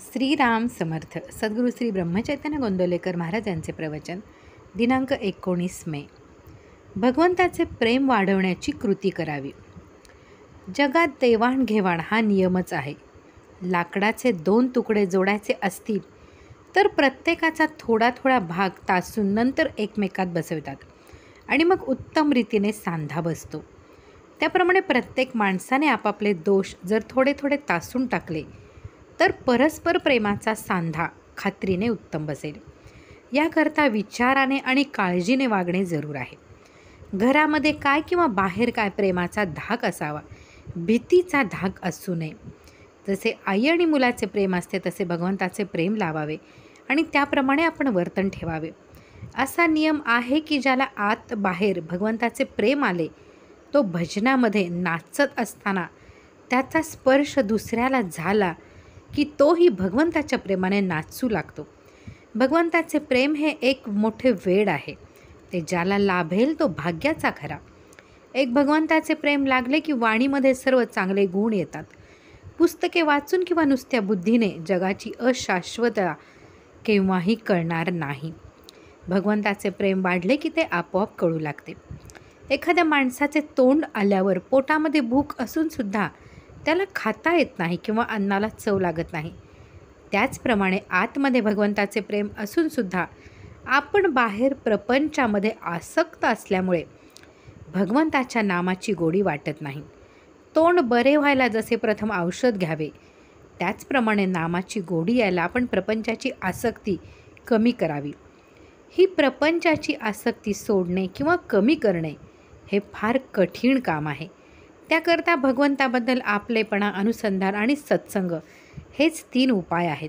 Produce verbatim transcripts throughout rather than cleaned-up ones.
श्रीराम समर्थ. सद्गुरू श्री ब्रह्मचैतन्य गोंदवलेकर महाराज यांचे प्रवचन दिनांक एकोणीस मे. भगवंताचे प्रेम वाढवण्याची कृती करावी. जगात देवाणघेवाण हा नियमच आहे. लाकडाचे दोन तुकडे जोडायचे असतील तर प्रत्येकाचा थोडा थोडा भाग तासून नंतर एकमेकात बसवतात आणि मग उत्तम रीतीने सांधा बसतो. त्याप्रमाणे प्रत्येक माणसाने आपापले दोष जर थोडे थोडे तासून टाकले तर परस्पर प्रेमाचा सांधा खात्रीने उत्तम बसेल. याकरता विचाराने आणि काळजीने वागणे जरूर आहे. घरामध्ये काय किंवा बाहेर काय प्रेमाचा धाक असावा, भीतीचा धाक असू नये. जसे आई आणि मुलाचे प्रेम असते तसे भगवंताचे प्रेम लावावे आणि त्याप्रमाणे आपण वर्तन ठेवावे. असा नियम आहे की ज्याला आत बाहेर भगवंताचे प्रेम आले तो भजनामध्ये नाचत असताना त्याचा स्पर्श दुसऱ्याला झाला की तोही भगवंताच्या प्रेमाने नाचू लागतो. भगवंताचे प्रेम हे एक मोठे वेड आहे. ते ज्याला लाभेल तो भाग्याचा खरा. एक भगवंताचे प्रेम लागले की वाणीमध्ये सर्व चांगले गुण येतात. पुस्तके वाचून किंवा नुसत्या बुद्धीने जगाची अशाश्वतता केव्हाही कळणार नाही. भगवंताचे प्रेम वाढले की ते आपोआप कळू लागते. एखाद्या माणसाचे तोंड आल्यावर पोटामध्ये भूक असूनसुद्धा त्याला खाता येत नाही किंवा अन्नाला चव लागत नाही. त्याचप्रमाणे आतमध्ये भगवंताचे प्रेम असूनसुद्धा आपण बाहेर प्रपंचामध्ये आसक्त असल्यामुळे भगवंताच्या नामाची गोडी वाटत नाही. तोंड बरे व्हायला जसे प्रथम औषध घ्यावे त्याचप्रमाणे नामाची गोडी यायला आपण प्रपंचाची आसक्ती कमी करावी. ही प्रपंचाची आसक्ती सोडणे किंवा कमी करणे हे फार कठीण काम आहे. त्याकरता भगवंताबद्दल आपलेपणा, अनुसंधान आणि सत्संग हेच तीन उपाय आहेत.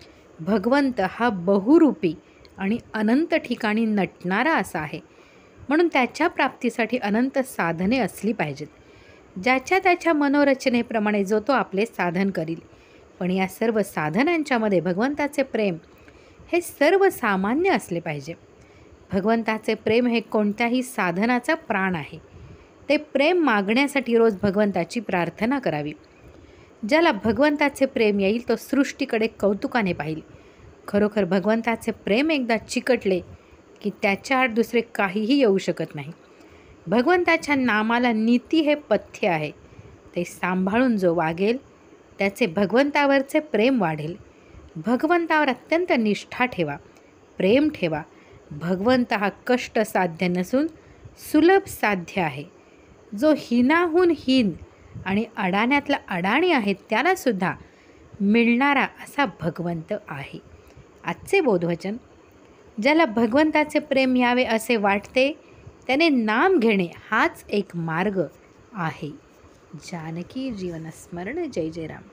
भगवंत हा बहुरूपी आणि अनंत ठिकाणी नटणारा असा आहे, म्हणून त्याच्या प्राप्तीसाठी अनंत साधने असली पाहिजेत. ज्याच्या त्याच्या मनोरचनेप्रमाणे जो तो आपले साधन करील. पण या सर्व साधनांच्यामध्ये भगवंताचे प्रेम हे सर्वसामान्य असले पाहिजे. भगवंताचे प्रेम हे कोणत्याही साधनाचा प्राण आहे. ते प्रेम मागण्यासाठी रोज भगवंताची प्रार्थना करावी. ज्याला भगवंताचे प्रेम येईल तो सृष्टीकडे कौतुकाने पाहिल. खरोखर भगवंताचे प्रेम एकदा चिकटले की त्याच्या आड दुसरे काहीही येऊ शकत नाही. भगवंताच्या नामाला नीती हे पथ्य आहे. ते सांभाळून जो वागेल त्याचे भगवंतावरचे प्रेम वाढेल. भगवंतावर अत्यंत निष्ठा ठेवा, प्रेम ठेवा. भगवंत हा कष्ट साध्य नसून सुलभ साध्य आहे. जो हीनाहून हीन आणि अडाण्यातला अडाणी आहे त्यालासुद्धा मिळणारा असा भगवंत आहे. आजचे बोधवचन. ज्याला भगवंताचे प्रेम यावे असे वाटते त्याने नाम घेणे हाच एक मार्ग आहे. जानकी जीवनस्मरण. जय जय राम.